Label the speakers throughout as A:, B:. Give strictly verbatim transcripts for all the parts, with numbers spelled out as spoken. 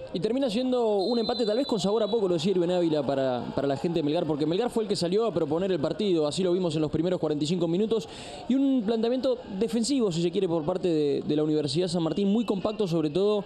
A: Y termina siendo un empate tal vez con sabor a poco, lo decía Irben Ávila, para, para la gente de Melgar, porque Melgar fue el que salió a proponer el partido, así lo vimos en los primeros cuarenta y cinco minutos, y un planteamiento defensivo, si se quiere, por parte de, de la Universidad San Martín, muy compacto, sobre todo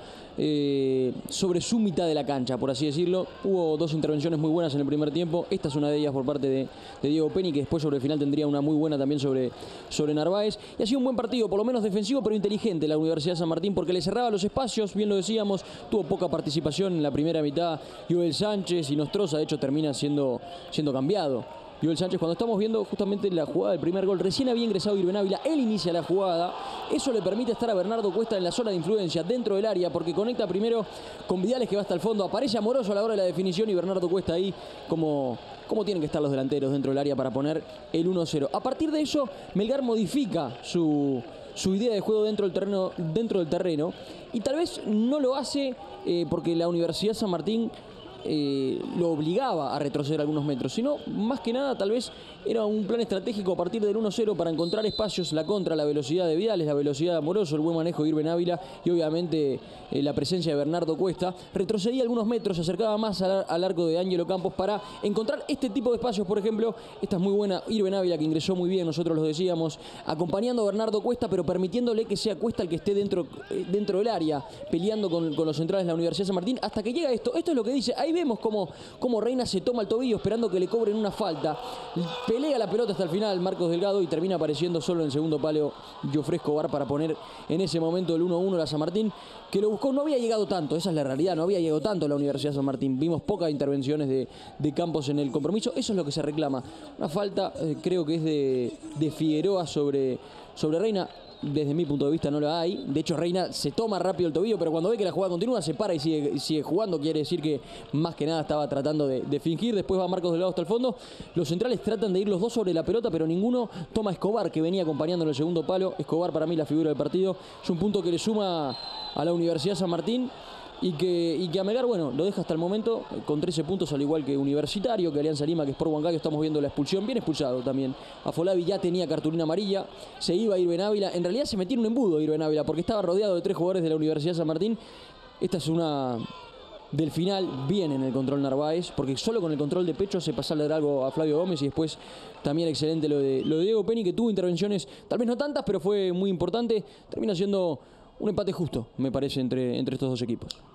A: eh, sobre su mitad de la cancha, por así decirlo. Hubo dos intervenciones muy buenas en el primer tiempo, esta es una de ellas por parte de, de Diego Penny, que después sobre el final tendría una muy buena también sobre, sobre Narváez, y ha sido un buen partido, por lo menos defensivo, pero inteligente la Universidad San Martín, porque le cerraba los espacios, bien lo decíamos, tuvo poca participación en la primera mitad Joel Sánchez, y Nostroza de hecho termina siendo, siendo cambiado. Joel Sánchez, cuando estamos viendo justamente la jugada del primer gol, recién había ingresado Irben Ávila, él inicia la jugada, eso le permite estar a Bernardo Cuesta en la zona de influencia, dentro del área, porque conecta primero con Vidales, que va hasta el fondo, aparece Amoroso a la hora de la definición, y Bernardo Cuesta ahí como, como tienen que estar los delanteros dentro del área para poner el uno cero. A partir de eso, Melgar modifica su... su idea de juego dentro del terreno, dentro del terreno y tal vez no lo hace eh, porque la Universidad San Martín eh, lo obligaba a retroceder algunos metros, sino más que nada tal vez era un plan estratégico a partir del uno cero para encontrar espacios, la contra, la velocidad de Vidales, la velocidad de Amoroso, el buen manejo de Irben Ávila y obviamente eh, la presencia de Bernardo Cuesta. Retrocedía algunos metros, se acercaba más al, al arco de Ángelo Campos para encontrar este tipo de espacios. Por ejemplo, esta es muy buena, Irben Ávila, que ingresó muy bien, nosotros lo decíamos, acompañando a Bernardo Cuesta, pero permitiéndole que sea Cuesta el que esté dentro, eh, dentro del área, peleando con, con los centrales de la Universidad San Martín, hasta que llega esto. Esto es lo que dice, ahí vemos cómo, cómo Reina se toma el tobillo esperando que le cobren una falta, pelea la pelota hasta el final Marcos Delgado y termina apareciendo solo en el segundo palo Jofré Escobar para poner en ese momento el uno uno a la San Martín, que lo buscó. No había llegado tanto, esa es la realidad, no había llegado tanto a la Universidad San Martín, vimos pocas intervenciones de, de Campos en el compromiso. Eso es lo que se reclama, una falta eh, creo que es de, de Figueroa sobre, sobre Reina. Desde mi punto de vista no la hay. De hecho, Reina se toma rápido el tobillo, pero cuando ve que la jugada continúa se para y sigue, sigue jugando. Quiere decir que más que nada estaba tratando de, de fingir. Después va Marcos Delgado hasta el fondo. Los centrales tratan de ir los dos sobre la pelota, pero ninguno toma a Escobar, que venía acompañando en el segundo palo. Escobar, para mí, la figura del partido. Es un punto que le suma a la Universidad San Martín. Y que, y que a Melgar, bueno, lo deja hasta el momento con trece puntos, al igual que Universitario, que Alianza Lima, que Sport Huancayo. Estamos viendo la expulsión, bien expulsado también. Afolabi ya tenía cartulina amarilla, se iba a Irben Ávila. En realidad se metió en un embudo Irben Ávila, porque estaba rodeado de tres jugadores de la Universidad San Martín. Esta es una del final, bien en el control Narváez, porque solo con el control de pecho hace pasarle algo a Flavio Gómez. Y después también excelente lo de, lo de Diego Penny, que tuvo intervenciones, tal vez no tantas, pero fue muy importante. Termina siendo un empate justo, me parece, entre, entre estos dos equipos.